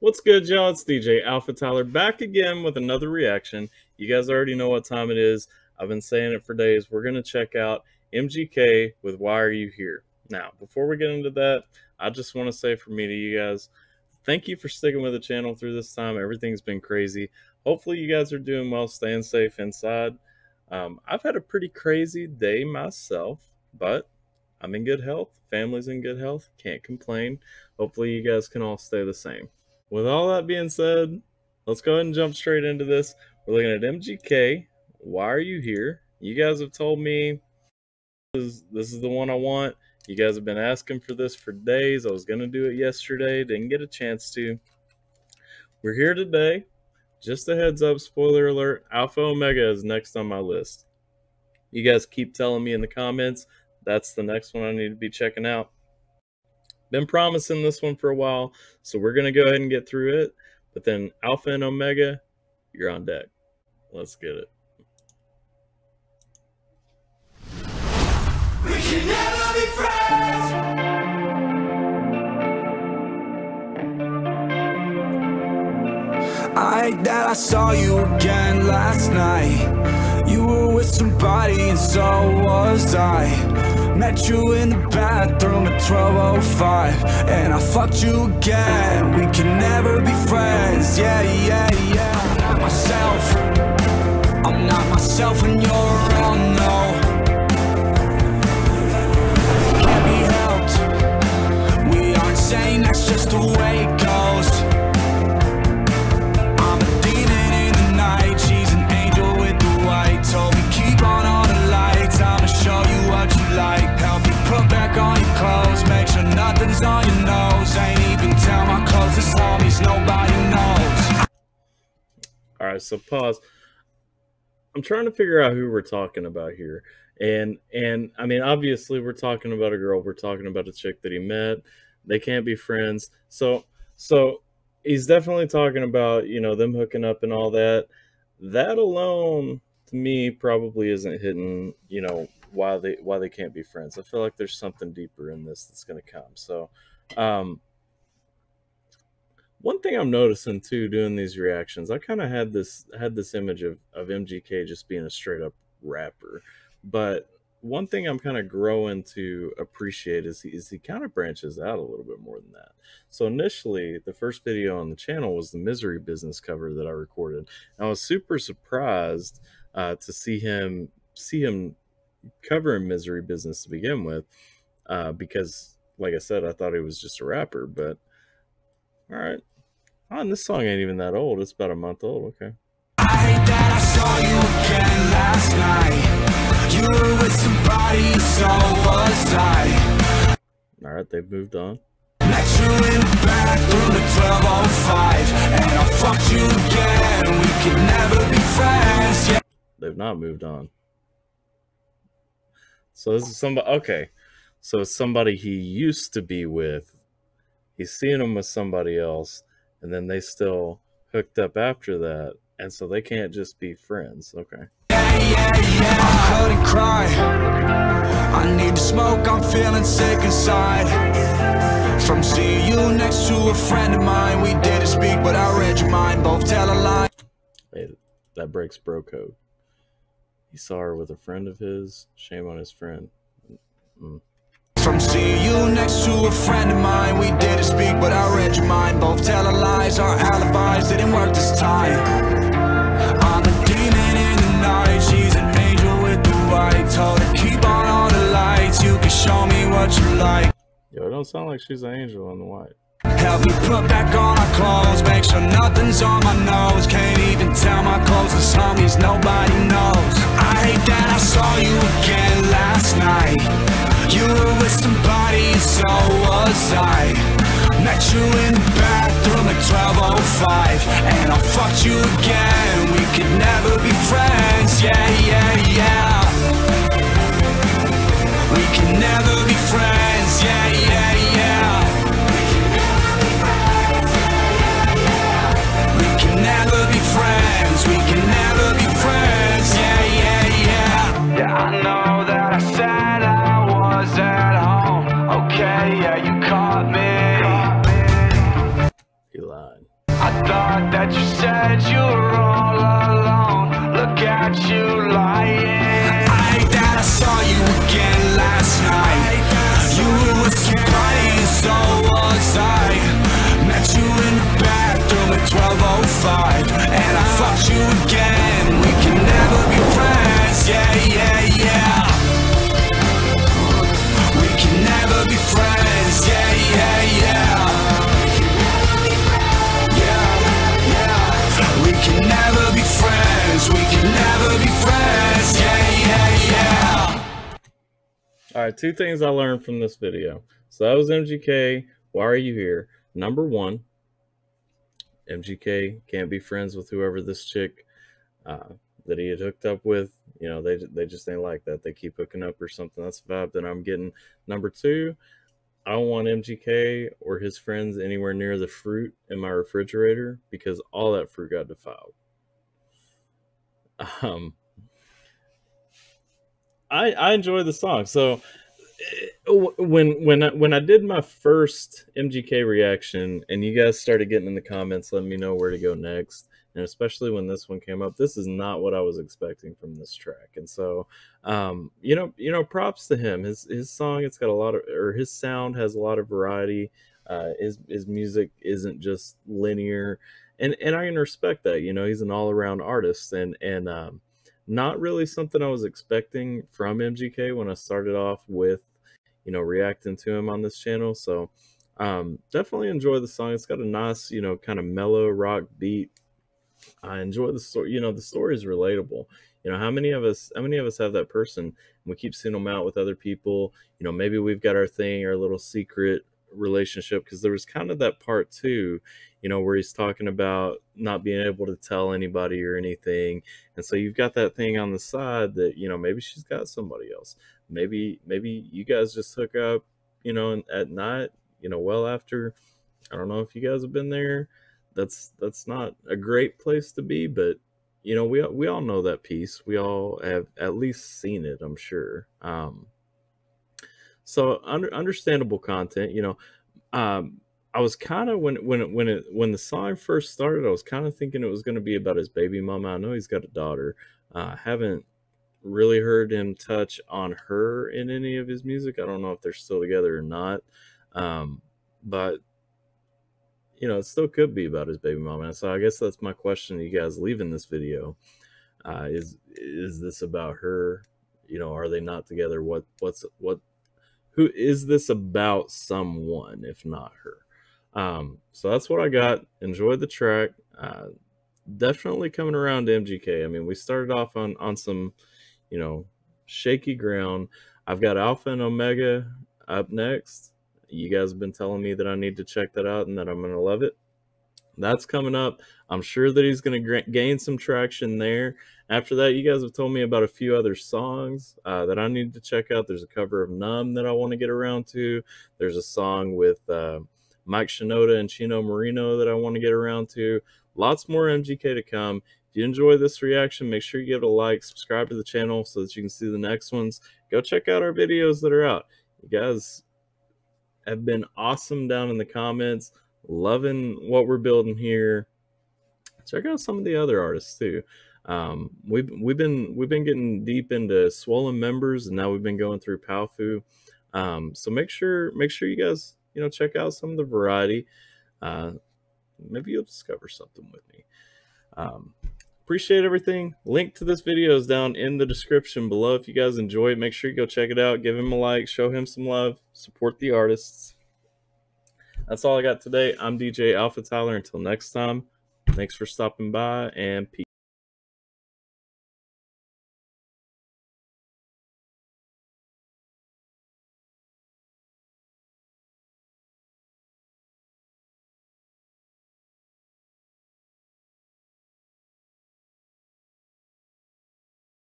What's good, y'all? It's DJ AlphaTyler back again with another reaction. You guys already know what time it is. I've been saying it for days. We're going to check out MGK with Why Are You Here? Now, before we get into that, I just want to say from me to you guys, thank you for sticking with the channel through this time. Everything's been crazy. Hopefully you guys are doing well, staying safe inside. I've had a pretty crazy day myself, but I'm in good health. Family's in good health. Can't complain. Hopefully you guys can all stay the same. With all that being said, let's go ahead and jump straight into this. We're looking at MGK. Why Are You Here? You guys have told me this is the one I want. You guys have been asking for this for days. I was going to do it yesterday. Didn't get a chance to. We're here today. Just a heads up, spoiler alert, Alpha Omega is next on my list. You guys keep telling me in the comments that's the next one I need to be checking out. Been promising this one for a while, so we're going to go ahead and get through it. But then Alpha and Omega, you're on deck. Let's get it. We can never be friends. I hate that I saw you again last night. You were with somebody and so was I. Met you in the bathroom at 12:05, and I fucked you again. We can never be friends. Yeah, yeah, yeah. I'm not myself. I'm not myself when you're around, no. Can't be helped. We aren't saying that's just the way it goes. I'm a demon in the night. She's an angel with the white. Told me keep on all the lights. I'ma show you what you like. Help you put back on your clothes. Make sure nothing's on your nose. Ain't even tell my closest homies. Nobody knows. Alright, so pause. I'm trying to figure out who we're talking about here. And I mean, obviously we're talking about a girl. We're talking about a chick that he met. They can't be friends. So he's definitely talking about, you know, them hooking up and all that. That alone, to me, probably isn't hitting, you know, why they can't be friends. I feel like there's something deeper in this that's going to come. So, one thing I'm noticing too, doing these reactions, I kind of had this image of MGK just being a straight up rapper, but one thing I'm kind of growing to appreciate is he kind of branches out a little bit more than that. So initially, the first video on the channel was the Misery Business cover that I recorded. And I was super surprised to see him covering Misery Business to begin with, because, like I said, I thought he was just a rapper. But all right, and this song ain't even that old. It's about a month old. Okay. I hate that I saw you again last night. You were with somebody, so was I. All right, they've moved on. Met you in the bathroom at 12:05, and I fucked you again. We could never be friends. Yeah. They've not moved on. So this is somebody. Okay, so it's somebody he used to be with. He's seeing him with somebody else, and then they still hooked up after that, and so they can't just be friends. Okay. Yeah, I couldn't cry. I need to smoke, I'm feeling sick inside. From seeing you next to a friend of mine. We didn't speak, but I read your mind. Both tell a lie. Hey, that breaks bro code. He saw her with a friend of his. Shame on his friend. From seeing you next to a friend of mine. We didn't speak, but I read your mind. Both tell a lies. Our alibis didn't work this time. I'm a demon in the night. She's an angel with the white. Told her keep on all the lights. You can show me what you like. Yo, it don't sound like she's an angel in the white. Help me put back on our clothes. Make sure nothing's on my nose. Can't even tell my closest homies. Nobody knows. I hate that I saw you again last night. You were with somebody, so was I. Met you in the bathroom at 12:05, and I fucked you again. We could never be friends. Yeah, yeah, yeah. We can never be friends. Yeah, yeah, yeah. We can never be friends. We can never be friends. Yeah, yeah, yeah. Yeah, I know that I said I was at home. Okay, yeah, you caught me. He lied. I thought that you said you were all alone. Look at you lying. I hate that I saw you again last night. You were somebody and so was I. Met you in the bathroom at 12:05, and I fucked you again. We can never be friends, yeah, yeah, yeah. We can never be friends, yeah, yeah, yeah. Yeah, yeah. We can never be friends, we can never be friends, yeah, yeah, yeah. All right, two things I learned from this video. So that was MGK, Why Are You Here? Number one, MGK can't be friends with whoever this chick that he had hooked up with. You know, they just ain't like that. They keep hooking up or something. That's the vibe that I'm getting. Number two, I don't want MGK or his friends anywhere near the fruit in my refrigerator because all that fruit got defiled. I enjoy the song. So when I did my first MGK reaction and you guys started getting in the comments letting me know where to go next, and especially when this one came up, this is not what I was expecting from this track. And so you know, props to him. His song, it's got a lot of, or his sound has a lot of variety. His music isn't just linear, and I can respect that. You know, he's an all-around artist, and not really something I was expecting from MGK when I started off with, you know, reacting to him on this channel. So definitely enjoy the song. It's got a nice, you know, kind of mellow rock beat. I enjoy the story. You know, the story is relatable. You know, how many of us have that person and we keep seeing them out with other people? You know, maybe we've got our thing, our little secret relationship, because there was kind of that part too, you know, where he's talking about not being able to tell anybody or anything. And so you've got that thing on the side that, you know, maybe she's got somebody else. Maybe you guys just hook up, you know, at night, you know, well after. I don't know if you guys have been there. That's not a great place to be, but you know, we all know that piece. We all have at least seen it, I'm sure. So understandable content, you know. I was kind of when the song first started, I was kind of thinking it was going to be about his baby mama. I know he's got a daughter. Haven't really heard him touch on her in any of his music. I don't know if they're still together or not. But you know, it still could be about his baby mama. And so I guess that's my question to you guys leaving this video. Is this about her? You know, are they not together? Who is this about? Someone, if not her. So that's what I got. Enjoyed the track. Definitely coming around to MGK. I mean, we started off on some, you know, shaky ground. I've got Alpha and Omega up next. You guys have been telling me that I need to check that out and that I'm going to love it. That's coming up. I'm sure that he's going to gain some traction there. After that, you guys have told me about a few other songs that I need to check out. There's a cover of Numb that I want to get around to. There's a song with Mike Shinoda and Chino Marino that I want to get around to. Lots more MGK to come. If you enjoy this reaction, make sure you give it a like, subscribe to the channel so that you can see the next ones. Go check out our videos that are out. You guys have been awesome down in the comments. Loving what we're building here. Check out some of the other artists too. We've been getting deep into Swollen Members, and now we've been going through Palfu. So make sure you guys, you know, check out some of the variety. Maybe you'll discover something with me. Appreciate everything. Link to this video is down in the description below. If you guys enjoy it, make sure you go check it out. Give him a like, show him some love, support the artists. That's all I got today. I'm DJ AlphaTyler. Until next time, thanks for stopping by, and peace.